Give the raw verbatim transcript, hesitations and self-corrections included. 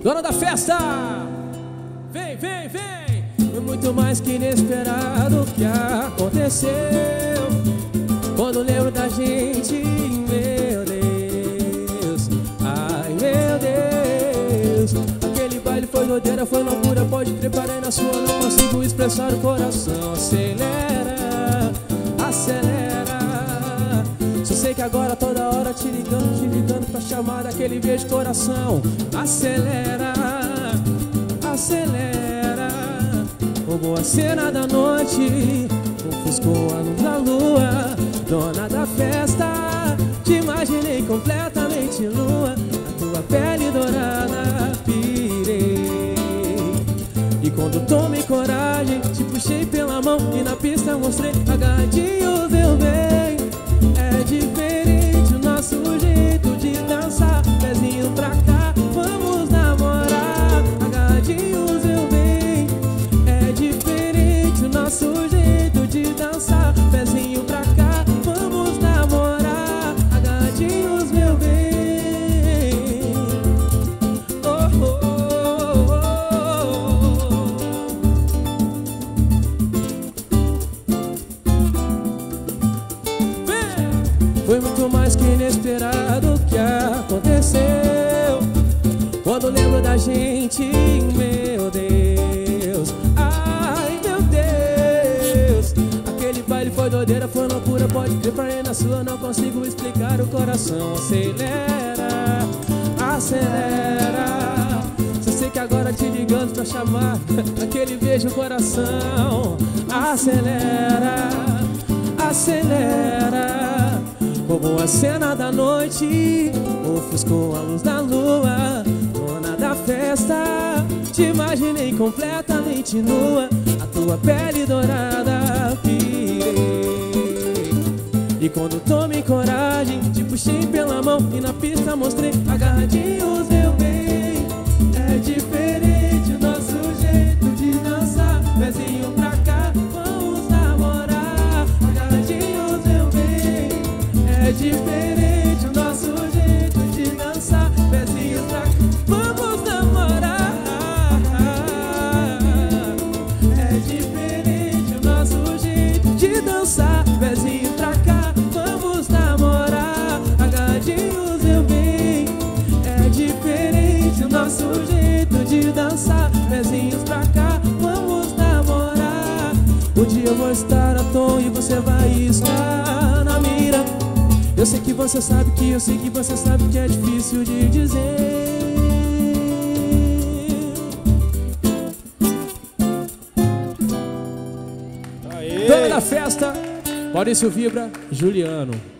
Dona da festa, vem, vem, vem. Foi muito mais que inesperado que aconteceu. Quando lembro da gente, meu Deus, ai meu Deus. Aquele baile foi doideira, foi loucura, pode crer, parei na sua, não consigo expressar o coração. Acelera, acelera. Só sei que agora toda hora te ligando, te ligando pra chamar daquele beijo de coração. Acelera, acelera. Roubou a cena da noite, ofuscou a luz da lua. Dona da festa, te imaginei completamente nua. A tua pele dourada, pirei. E quando tomei coragem, te puxei pela mão e na pista mostrei agarradinho, meu bem. É diferente o nosso jeito de dançar. Pezinho pra cá, vamos namorar. Agarradinhos, meu bem. É diferente o nosso jeito de dançar. Pezinho pra cá, vamos namorar. Agarradinhos, meu bem. Oh, oh, oh, oh. Vem! Foi muito mais que inesperado que aconteceu. Quando lembro da gente, meu Deus, ai meu Deus. Aquele baile foi doideira, foi loucura, pode crer, parei na sua, não consigo explicar o coração. Acelera, acelera. Só sei que agora te ligando pra chamar aquele beijo no coração. Acelera, acelera. Roubou a cena da noite, ofuscou a luz da lua. Dona da festa, te imaginei completamente nua. A tua pele dourada, pirei. E quando tomei coragem, te puxei pela mão e na pista mostrei agarradinhos, meu bem. É diferente o nosso jeito de dançar. Pezinho pra cá, vamos namorar. Agarradinhos, meu bem. É diferente o nosso jeito de dançar. Pezinhos pra cá, vamos namorar. É diferente o nosso jeito de dançar. Pezinho pra cá, vamos namorar. Agarradinhos, meu bem. É diferente o nosso jeito de dançar. Pezinhos pra cá, vamos namorar. Um dia eu vou estar à toa e você vai estar na mira. Eu sei que você sabe que eu sei que você sabe que é difícil de dizer. Aê. Dona da festa, Maurício Vibra, Juliano.